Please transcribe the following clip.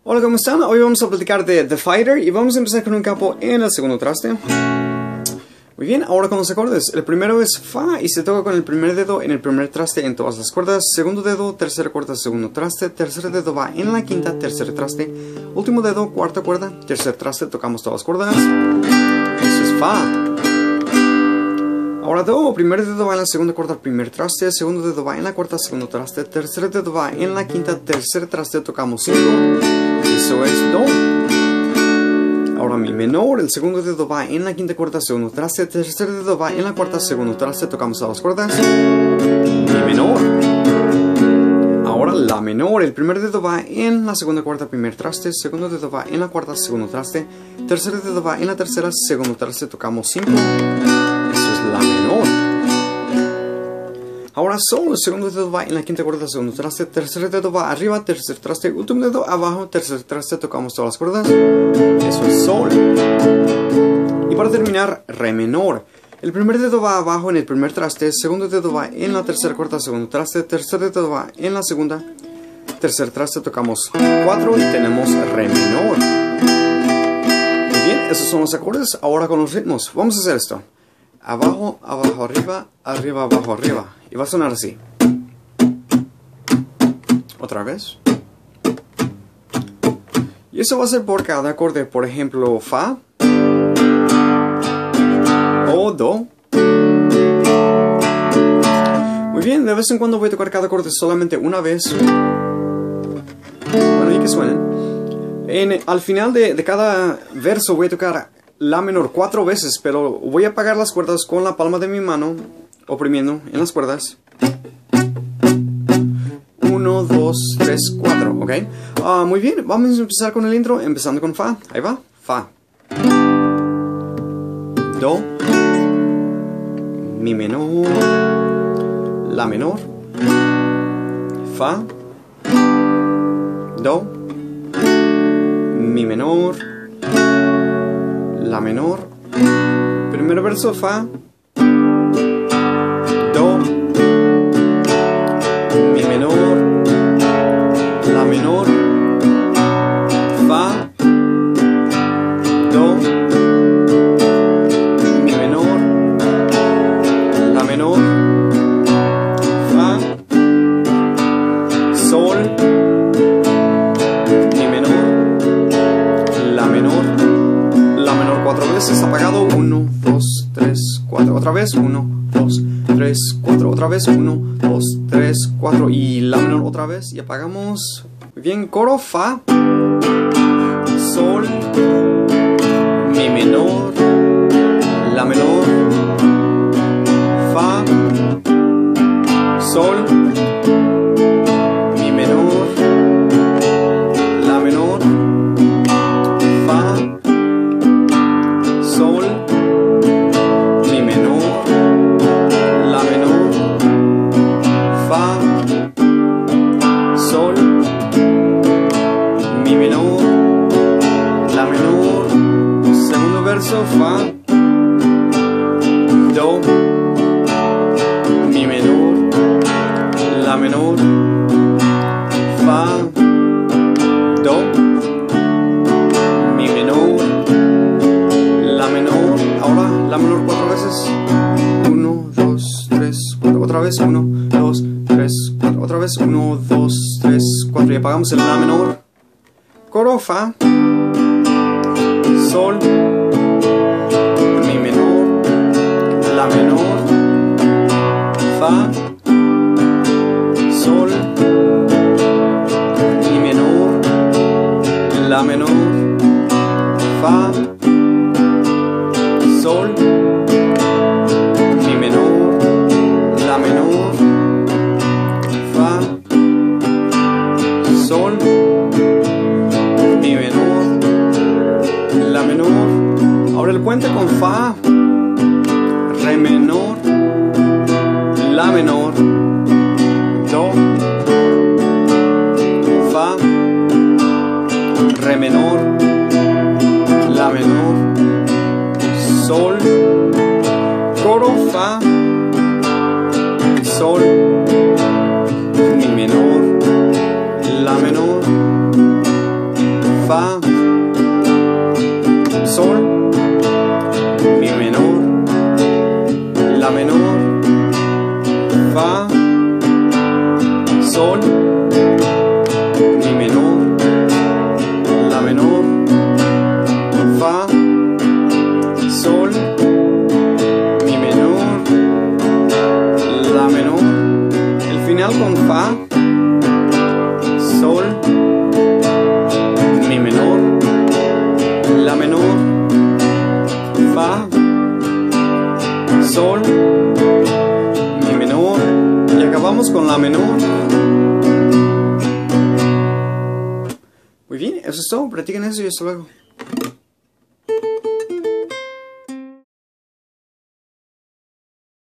Hola, ¿cómo están? Hoy vamos a platicar de The Fighter y vamos a empezar con un capo en el segundo traste. Muy bien, ahora con los acordes. El primero es Fa y se toca con el primer dedo en el primer traste en todas las cuerdas. Segundo dedo, tercera cuerda, segundo traste. Tercer dedo va en la quinta, tercer traste. Último dedo, cuarta cuerda, tercer traste, tocamos todas las cuerdas. Eso es Fa. Ahora Do, primer dedo va en la segunda cuerda, primer traste. Segundo dedo va en la cuarta, segundo traste. Tercer dedo va en la quinta, tercer traste, tocamos 5. Eso es Do. Ahora Mi menor, el segundo dedo va en la quinta cuerda, segundo traste. Tercer dedo va en la cuarta, segundo traste, tocamos todas las cuerdas. Mi menor. Ahora La menor, el primer dedo va en la segunda cuerda, primer traste. Segundo dedo va en la cuarta, segundo traste. Tercer dedo va en la tercera, segundo traste, tocamos 5. Eso es La menor. Ahora Sol, el segundo dedo va en la quinta cuerda, segundo traste. Tercer dedo va arriba, tercer traste. Último dedo abajo, tercer traste, tocamos todas las cuerdas. Eso es Sol. Y para terminar, Re menor. El primer dedo va abajo en el primer traste. Segundo dedo va en la tercera cuerda, segundo traste. Tercer dedo va en la segunda. Tercer traste, tocamos 4 y tenemos Re menor. Muy bien, esos son los acordes. Ahora con los ritmos. Vamos a hacer esto. Abajo, abajo, arriba, arriba, abajo, arriba. Y va a sonar así. Otra vez. Y eso va a ser por cada acorde. Por ejemplo, Fa o Do. Muy bien, de vez en cuando voy a tocar cada acorde solamente una vez. Bueno, y que suenen. Al final de cada verso voy a tocar La menor 4 veces, pero voy a apagar las cuerdas con la palma de mi mano, oprimiendo en las cuerdas. 1, 2, 3, 4, ¿ok? Muy bien, vamos a empezar con el intro, empezando con Fa. Ahí va, Fa. Do. Mi menor. La menor. Fa. Do. Mi menor. La menor. Primer verso, Fa. Do. Mi menor. La menor. Fa. Do. Mi menor. La menor. Fa. Sol. Mi menor. La menor. La menor 4 veces, apagado. 1, 2, 3, 4. Otra vez. 1, 2, 3, 4. Otra vez. 1, 2, 3, 4. Y La menor otra vez. Y apagamos. Muy bien, coro. Fa. Sol. Mi menor. La menor. Fa. Sol. Mi menor. La menor. Fa. Sol, Mi menor, La menor, Fa, Sol, Mi menor, La menor. Segundo verso, Fa, Do, Mi menor, La menor, Fa, Do, Mi menor, La menor. Ahora La menor 4 veces. 1, 2, 3, 4. Otra vez. 1, 2, 3, 4. Otra vez. 1, 2, 3, 4. Y apagamos el La menor. Coro. Fa. Sol. Mi menor. La menor. Fa. Sol. Mi menor. La menor. Fa. Sol, Mi menor, La menor, Fa, Sol, Mi menor, La menor. Ahora el puente con Fa, Re menor, La menor, Do, Fa, Re menor, La menor, Sol, coro, Fa, Sol, Mi menor, La menor, Fa, Sol, Mi menor, La menor, Fa, Sol, Mi menor, La menor. El final con Fa, Sol, Mi menor, La menor, Fa, Sol, Mi menor, y acabamos con La menor. Muy bien, eso es todo. Practiquen eso y hasta luego.